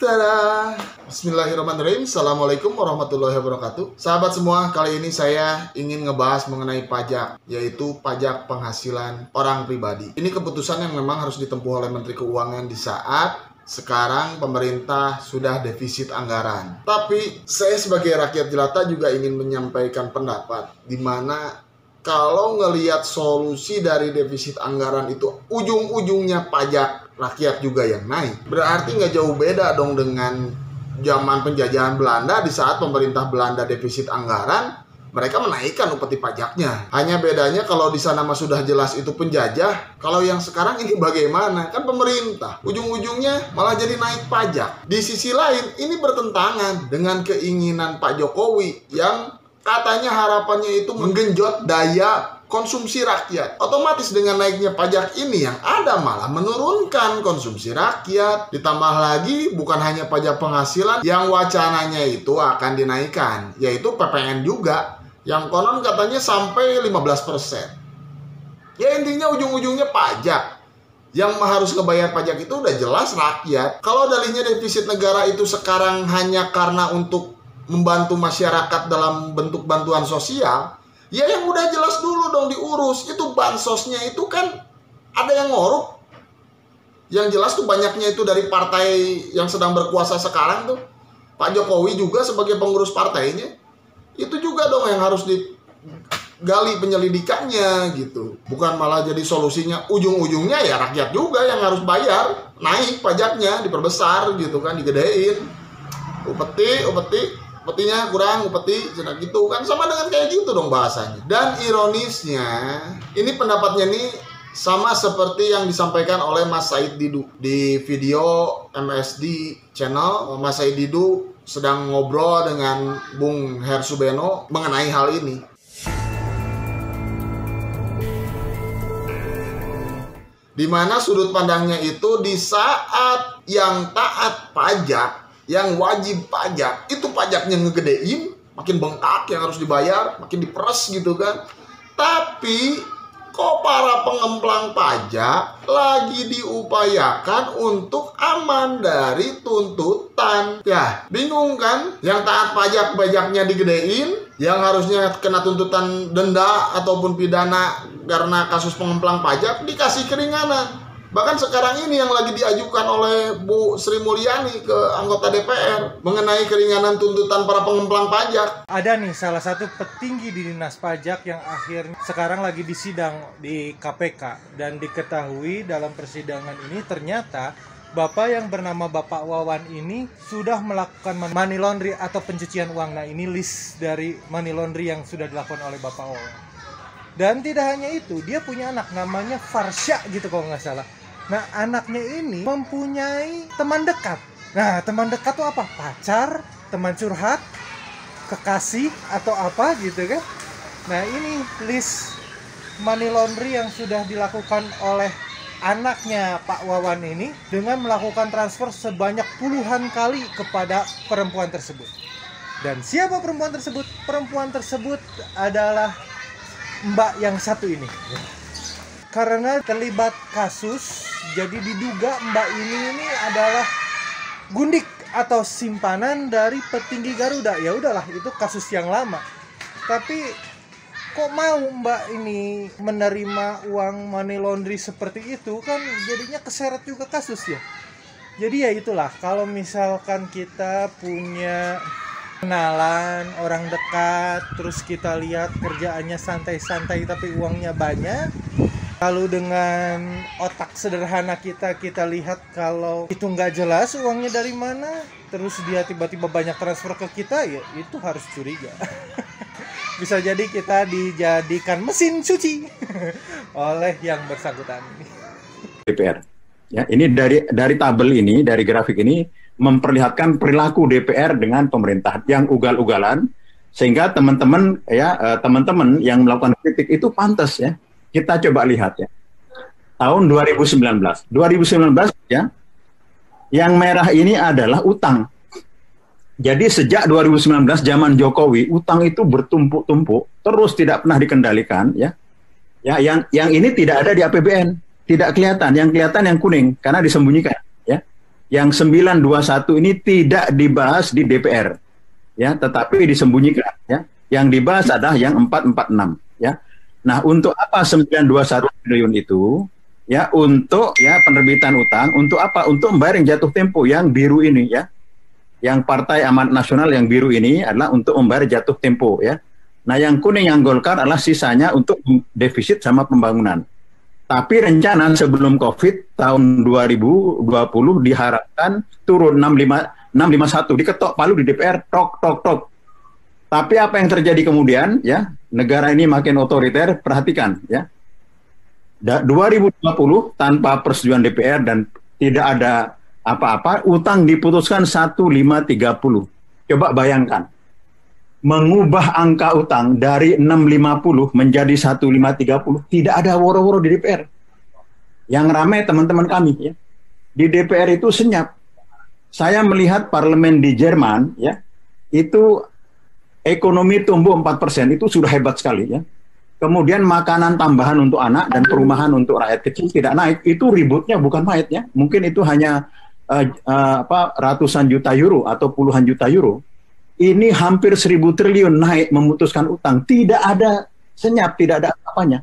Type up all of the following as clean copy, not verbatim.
Tada! Bismillahirrahmanirrahim. Assalamualaikum warahmatullahi wabarakatuh. Sahabat semua, kali ini saya ingin ngebahas mengenai pajak, yaitu pajak penghasilan orang pribadi. Ini keputusan yang memang harus ditempuh oleh Menteri Keuangan di saat sekarang pemerintah sudah defisit anggaran. Tapi saya sebagai rakyat jelata juga ingin menyampaikan pendapat, di mana kalau ngelihat solusi dari defisit anggaran itu ujung-ujungnya pajak rakyat juga yang naik, berarti nggak jauh beda dong dengan zaman penjajahan Belanda. Di saat pemerintah Belanda defisit anggaran, mereka menaikkan upeti pajaknya. Hanya bedanya kalau di sana mah sudah jelas itu penjajah, kalau yang sekarang ini bagaimana? Kan pemerintah ujung-ujungnya malah jadi naik pajak. Di sisi lain ini bertentangan dengan keinginan Pak Jokowi yang katanya harapannya itu menggenjot daya konsumsi rakyat. Otomatis dengan naiknya pajak ini yang ada malah menurunkan konsumsi rakyat. Ditambah lagi bukan hanya pajak penghasilan yang wacananya itu akan dinaikkan, yaitu PPN juga, yang konon katanya sampai 15%. Ya intinya ujung-ujungnya pajak. Yang harus ngebayar pajak itu udah jelas rakyat. Kalau dalihnya defisit negara itu sekarang hanya karena untuk membantu masyarakat dalam bentuk bantuan sosial, ya yang udah jelas dulu dong diurus. Itu bansosnya itu kan ada yang ngorup. Yang jelas tuh banyaknya itu dari partai yang sedang berkuasa sekarang tuh. Pak Jokowi juga sebagai pengurus partainya, itu juga dong yang harus digali penyelidikannya gitu. Bukan malah jadi solusinya ujung-ujungnya ya rakyat juga yang harus bayar. Naik pajaknya, diperbesar gitu kan, digedein. Upetinya kurang, upeti cina gitu kan, sama dengan kayak gitu dong bahasanya. Dan ironisnya, ini pendapatnya nih sama seperti yang disampaikan oleh Mas Said Didu di video MSD channel. Mas Said Didu sedang ngobrol dengan Bung Hersubeno mengenai hal ini. Di mana sudut pandangnya itu di saat yang taat pajak, yang wajib pajak, itu pajaknya ngegedein, makin bengkak yang harus dibayar, makin diperes gitu kan. Tapi kok para pengemplang pajak lagi diupayakan untuk aman dari tuntutan. Ya, bingung kan? Yang taat pajak, pajaknya digedein, yang harusnya kena tuntutan denda ataupun pidana karena kasus pengemplang pajak dikasih keringanan. Bahkan sekarang ini yang lagi diajukan oleh Bu Sri Mulyani ke anggota DPR mengenai keringanan tuntutan para pengemplang pajak. Ada nih salah satu petinggi di Dinas Pajak yang akhirnya sekarang lagi disidang di KPK. Dan diketahui dalam persidangan ini ternyata Bapak yang bernama Bapak Wawan ini sudah melakukan money laundry atau pencucian uang. Nah ini list dari money laundry yang sudah dilakukan oleh Bapak Wawan. Dan tidak hanya itu, dia punya anak namanya Farsha gitu kalau nggak salah. Nah, anaknya ini mempunyai teman dekat. Nah, teman dekat tuh apa? Pacar, teman curhat, kekasih, atau apa gitu kan. Nah, ini list money laundry yang sudah dilakukan oleh anaknya Pak Wawan ini dengan melakukan transfer sebanyak puluhan kali kepada perempuan tersebut. Dan siapa perempuan tersebut? Perempuan tersebut adalah Mbak yang satu ini. Karena terlibat kasus, jadi diduga Mbak ini adalah gundik atau simpanan dari petinggi Garuda. Ya udahlah, itu kasus yang lama. Tapi kok mau Mbak ini menerima uang money laundry seperti itu, kan jadinya keseret juga kasus ya. Jadi ya itulah, kalau misalkan kita punya kenalan, orang dekat, terus kita lihat kerjaannya santai-santai tapi uangnya banyak, lalu dengan otak sederhana kita lihat kalau itu nggak jelas uangnya dari mana, terus dia tiba-tiba banyak transfer ke kita, ya itu harus curiga. Bisa jadi kita dijadikan mesin cuci oleh yang bersangkutan ini. DPR. Ya, ini dari tabel ini, dari grafik ini memperlihatkan perilaku DPR dengan pemerintah yang ugal-ugalan, sehingga teman-teman yang melakukan kritik itu pantas ya. Kita coba lihat ya. Tahun 2019 ya. Yang merah ini adalah utang. Jadi sejak 2019 zaman Jokowi, utang itu bertumpuk-tumpuk, terus tidak pernah dikendalikan ya. Ya, yang ini tidak ada di APBN, tidak kelihatan. Yang kelihatan yang kuning karena disembunyikan ya. Yang 921 ini tidak dibahas di DPR, ya, tetapi disembunyikan, ya. Yang dibahas adalah yang 446, ya. Nah, untuk apa 921 triliun itu? Ya, untuk ya penerbitan utang, untuk apa? Untuk membayar yang jatuh tempo yang biru ini, ya. Yang Partai Amanat Nasional yang biru ini adalah untuk membayar jatuh tempo, ya. Nah, yang kuning yang Golkar adalah sisanya untuk defisit sama pembangunan. Tapi rencana sebelum COVID tahun 2020 diharapkan turun 651, diketok palu di DPR, tok. Tapi apa yang terjadi kemudian, ya, negara ini makin otoriter, perhatikan, ya. 2020 tanpa persetujuan DPR dan tidak ada apa-apa, utang diputuskan 1530. Coba bayangkan, mengubah angka utang dari 650 menjadi 1530, tidak ada woro-woro di DPR. Yang ramai teman-teman kami, ya. Di DPR itu senyap. Saya melihat parlemen di Jerman, ya, itu ekonomi tumbuh 4%, itu sudah hebat sekali, ya. Kemudian makanan tambahan untuk anak dan perumahan untuk rakyat kecil tidak naik. Itu ributnya bukan main, ya. Mungkin itu hanya ratusan juta euro atau puluhan juta euro. Ini hampir 1.000 triliun naik memutuskan utang. Tidak ada senyap, tidak ada apanya.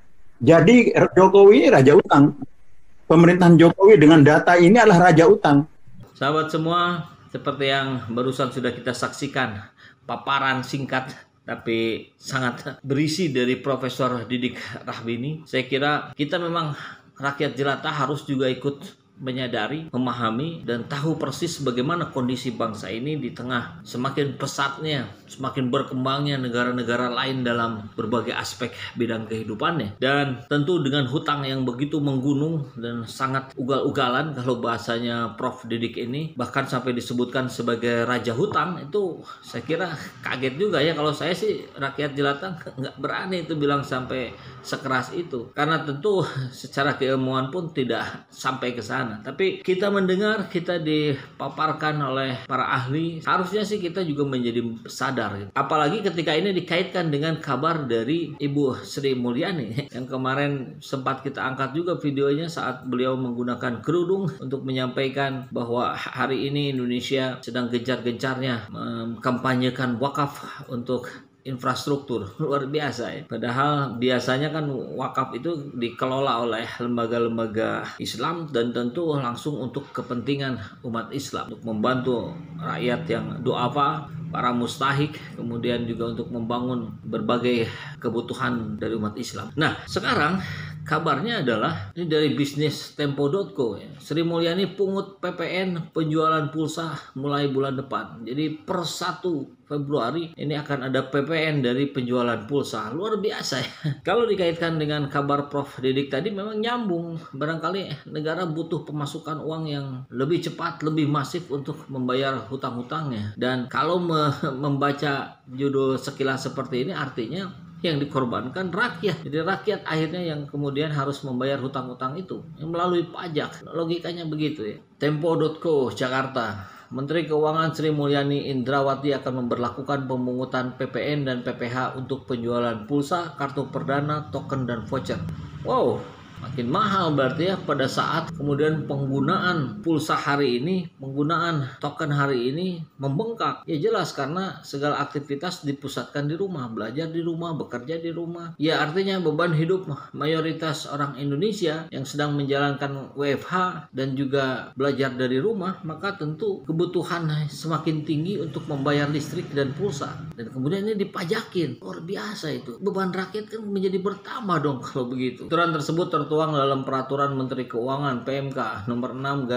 Jadi Jokowi ini raja utang. Pemerintahan Jokowi dengan data ini adalah raja utang. Sahabat semua, seperti yang barusan sudah kita saksikan, paparan singkat tapi sangat berisi dari Profesor Didik Rahbini. Saya kira kita memang rakyat jelata harus juga ikut menyadari, memahami, dan tahu persis bagaimana kondisi bangsa ini di tengah semakin pesatnya, semakin berkembangnya negara-negara lain dalam berbagai aspek bidang kehidupannya. Dan tentu dengan hutang yang begitu menggunung dan sangat ugal-ugalan, kalau bahasanya Prof. Didik ini, bahkan sampai disebutkan sebagai raja hutang, itu saya kira kaget juga ya. Kalau saya sih rakyat jelata nggak berani itu bilang sampai sekeras itu. Karena tentu secara keilmuan pun tidak sampai ke sana. Tapi kita mendengar, kita dipaparkan oleh para ahli, harusnya sih kita juga menjadi sadar, gitu. Apalagi ketika ini dikaitkan dengan kabar dari Ibu Sri Mulyani yang kemarin sempat kita angkat juga videonya saat beliau menggunakan kerudung untuk menyampaikan bahwa hari ini Indonesia sedang gencar-gencarnya mengkampanyekan wakaf untuk infrastruktur. Luar biasa ya. Padahal biasanya kan wakaf itu dikelola oleh lembaga-lembaga Islam dan tentu langsung untuk kepentingan umat Islam, untuk membantu rakyat yang duafa, para mustahik, kemudian juga untuk membangun berbagai kebutuhan dari umat Islam. Nah, sekarang kabarnya adalah ini dari bisnistempo.co ya. Sri Mulyani pungut PPN penjualan pulsa mulai bulan depan. Jadi per 1 Februari ini akan ada PPN dari penjualan pulsa. Luar biasa ya. Kalau dikaitkan dengan kabar Prof. Didik tadi memang nyambung. Barangkali negara butuh pemasukan uang yang lebih cepat, lebih masif untuk membayar hutang-hutangnya. Dan kalau membaca judul sekilas seperti ini artinya yang dikorbankan rakyat. Jadi rakyat akhirnya yang kemudian harus membayar hutang-hutang itu yang melalui pajak. Logikanya begitu ya. Tempo.co Jakarta. Menteri Keuangan Sri Mulyani Indrawati akan memberlakukan pemungutan PPN dan PPh untuk penjualan pulsa, kartu perdana, token, dan voucher. Wow, makin mahal berarti ya pada saat kemudian penggunaan pulsa hari ini, penggunaan token hari ini membengkak. Ya jelas karena segala aktivitas dipusatkan di rumah, belajar di rumah, bekerja di rumah. Ya artinya beban hidup mayoritas orang Indonesia yang sedang menjalankan WFH dan juga belajar dari rumah, maka tentu kebutuhan semakin tinggi untuk membayar listrik dan pulsa. Dan kemudian ini dipajakin. Luar biasa itu. Beban rakyat kan menjadi bertambah dong kalau begitu. Aturan tersebut tertuang dalam Peraturan Menteri Keuangan PMK nomor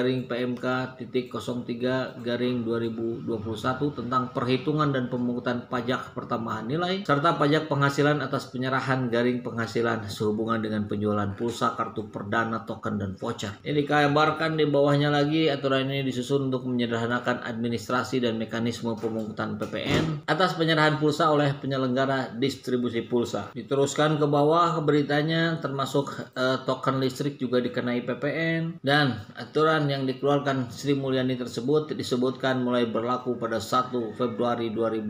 6/PMK-03/2021 tentang perhitungan dan pemungutan pajak pertambahan nilai serta pajak penghasilan atas penyerahan penghasilan sehubungan dengan penjualan pulsa, kartu perdana, token, dan voucher. Ini dikabarkan di bawahnya lagi aturan ini disusun untuk menyederhanakan administrasi dan mekanisme pemungutan PPN atas penyerahan pulsa oleh penyelenggara distribusi pulsa. Diteruskan ke bawah beritanya termasuk token listrik juga dikenai PPN, dan aturan yang dikeluarkan Sri Mulyani tersebut disebutkan mulai berlaku pada 1 Februari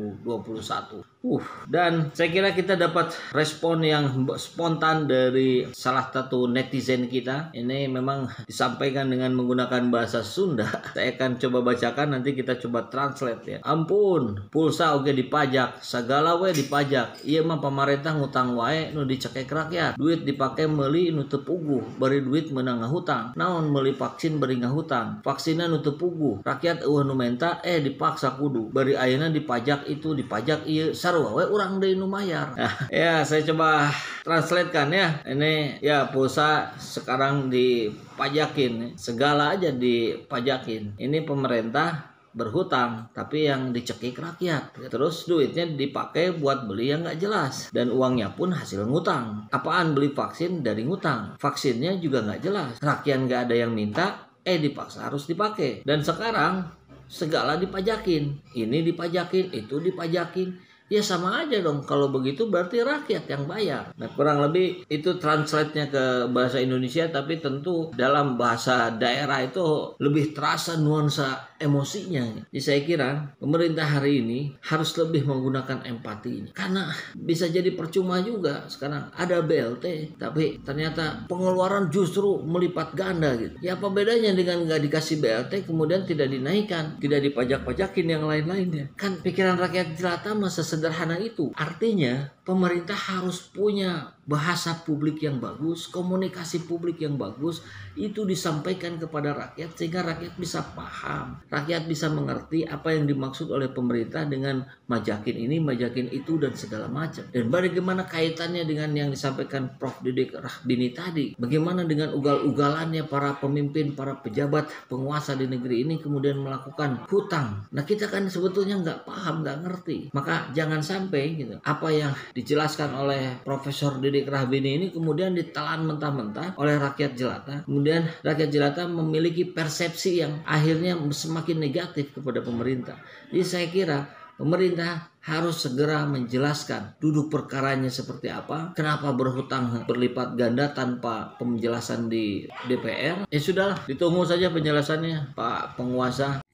2021. Dan saya kira kita dapat respon yang spontan dari salah satu netizen kita. Ini memang disampaikan dengan menggunakan bahasa Sunda. Saya akan coba bacakan, nanti kita coba translate ya. Ampun, pulsa oge dipajak, segala we dipajak. Ieu mah pemerintah ngutang wae nu dicekek rakyat. Duit dipake meuli nu teu puguh, bari duit meunang ngahutang. Naon meuli vaksin bari ngahutang. Vaksina nu teu puguh, rakyat eueuh nu menta dipaksa kudu. Bari ayeuna dipajak itu, dipajak ieu sarua we urang deui nu mayar. Ya, saya coba translatekan ya. Ini ya pulsa sekarang dipajakin, segala aja dipajakin. Ini pemerintah berhutang, tapi yang dicekik rakyat. Terus duitnya dipakai buat beli yang nggak jelas, dan uangnya pun hasil ngutang. Apaan beli vaksin dari ngutang? Vaksinnya juga nggak jelas. Rakyat nggak ada yang minta, dipaksa harus dipakai. Dan sekarang segala dipajakin. Ini dipajakin, itu dipajakin. Ya sama aja dong, kalau begitu berarti rakyat yang bayar. Nah, kurang lebih itu translate-nya ke bahasa Indonesia, tapi tentu dalam bahasa daerah itu lebih terasa nuansa emosinya. Jadi saya kira pemerintah hari ini harus lebih menggunakan empati, karena bisa jadi percuma juga sekarang ada BLT, tapi ternyata pengeluaran justru melipat ganda gitu. Ya apa bedanya dengan nggak dikasih BLT kemudian tidak dinaikkan, tidak dipajak-pajakin yang lain-lainnya? Kan pikiran rakyat jelata masa sederhana itu. Artinya pemerintah harus punya bahasa publik yang bagus, komunikasi publik yang bagus, itu disampaikan kepada rakyat sehingga rakyat bisa paham, rakyat bisa mengerti apa yang dimaksud oleh pemerintah dengan majakin ini, majakin itu, dan segala macam. Dan bagaimana kaitannya dengan yang disampaikan Prof. Didik Rahbini tadi, bagaimana dengan ugal-ugalannya para pemimpin, para pejabat, penguasa di negeri ini kemudian melakukan hutang. Nah, kita kan sebetulnya nggak paham, nggak ngerti. Maka jangan sampai gitu, apa yang dijelaskan oleh Profesor Didik Rahbini ini kemudian ditelan mentah-mentah oleh rakyat jelata. Kemudian rakyat jelata memiliki persepsi yang akhirnya semakin negatif kepada pemerintah. Jadi saya kira pemerintah harus segera menjelaskan duduk perkaranya seperti apa, kenapa berhutang berlipat ganda tanpa penjelasan di DPR. Ya sudahlah, ditunggu saja penjelasannya Pak penguasa.